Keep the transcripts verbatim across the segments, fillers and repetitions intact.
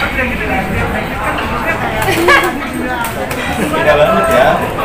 Beda banget ya.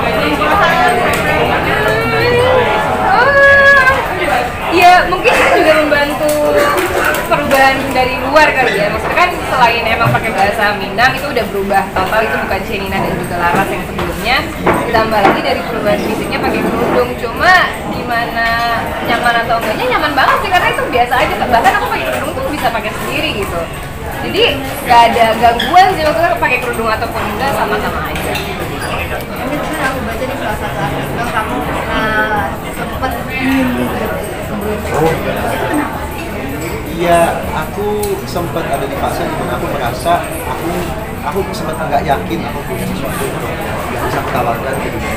Ya mungkin itu juga membantu perubahan dari luar kali ya. Maksudnya kan selain emang pakai bahasa Minang itu udah berubah total, itu bukan Shenina dan juga Laras yang sebelumnya. Ditambah lagi dari perubahan fisiknya pakai kerudung. Cuma gimana nyaman atau enggaknya, nyaman banget sih karena itu biasa aja. Bahkan aku pakai kerudung tuh bisa pakai sendiri gitu. Jadi nggak ada gangguan sih, maksudnya pakai kerudung ataupun enggak sama-sama aja. Ini kan aku baca di salah satu artikel kamu uh, sempat ingin Oh iya, aku sempat ada di fase di mana aku merasa aku aku sempat nggak yakin aku punya sesuatu yang bisa aku tawarkan ke dunia.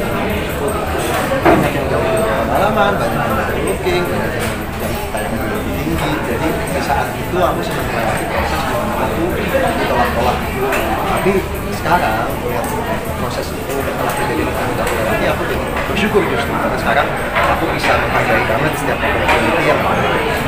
Banyak yang jauh lebih pengalaman, banyak yang lebih looking, banyak yang yang tayangan lebih tinggi. Jadi di saat itu aku sempat melewati proses di mana aku ditolak-tolak. Tapi sekarang melihat proses itu setelah terjadi di tahun ini, aku jadi bersyukur justru karena sekarang aku bisa menghargai banget setiap opportunity yang ada.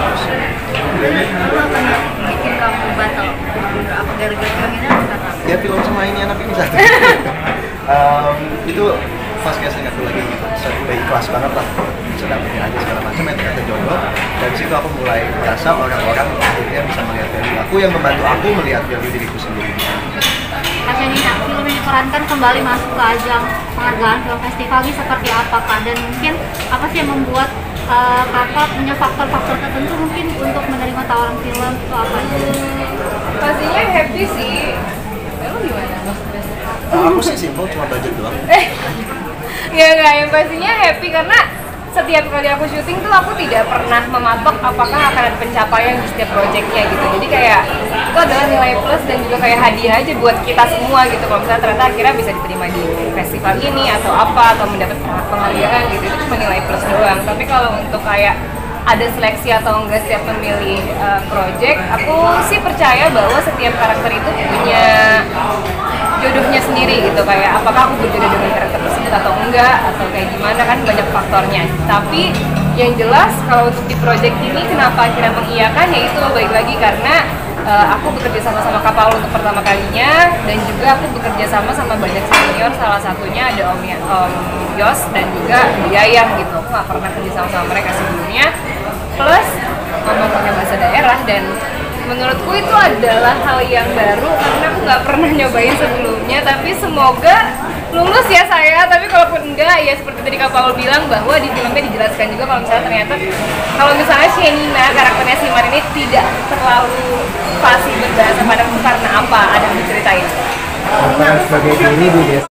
Lalu apa yang bikin kamu batal? Apa gara-gara ini apa? Ya film sama ini anak ini satu. um, itu pas casting aku lagi saya udah ikhlas banget lah, sedang ini aja segala macam, ya ternyata jodoh. Dari situ aku mulai merasa orang-orang akhirnya bisa melihat value aku, yang membantu aku melihat value diriku sendiri. Shenina, film yang diperankan kembali masuk ke ajang penghargaan film festival ini seperti apa Kak? Dan mungkin apa sih yang membuat uh, kakak punya faktor-faktor tertentu mungkin untuk menerima tawaran film itu apa? Pastinya happy sih. Kamu gimana maksudnya? Nah, aku sih simple, cuma budget doang. Ya nggak, yang pastinya happy karena setiap kali aku syuting tuh aku tidak pernah mematok apakah akan ada pencapaian di setiap proyeknya gitu. Jadi kayak itu adalah nilai plus dan juga kayak hadiah aja buat kita semua gitu. Kalau misalnya ternyata akhirnya bisa diterima di festival ini atau apa, atau mendapat penghargaan gitu, itu cuma nilai plus doang. Tapi kalau untuk kayak ada seleksi atau enggak setiap memilih uh, project, aku sih percaya bahwa setiap karakter itu punya jodohnya sendiri gitu. Kayak apakah aku berjodoh dengan karakter tersebut atau enggak, atau kayak gimana, kan banyak faktornya. Tapi yang jelas kalau untuk di project ini kenapa akhirnya mengiyakan, yaitu baik lagi karena uh, aku bekerja sama sama Kak Paul untuk pertama kalinya, dan juga aku bekerja sama sama banyak senior, salah satunya ada Om, Om Yos dan juga Bu Yayang gitu. Aku nggak pernah kerja sama sama mereka sebelumnya, plus mama pakai bahasa daerah, dan menurutku itu adalah hal yang baru karena aku nggak pernah nyobain sebelumnya. Tapi semoga lulus ya saya, tapi kalaupun enggak ya seperti tadi Kak Paul bilang bahwa di filmnya dijelaskan juga kalau misalnya ternyata kalau misalnya Shenina karakternya Simar ini tidak terlalu fasih berbahasa Padang itu karena apa, ada yang diceritain. Sebagai guru di desa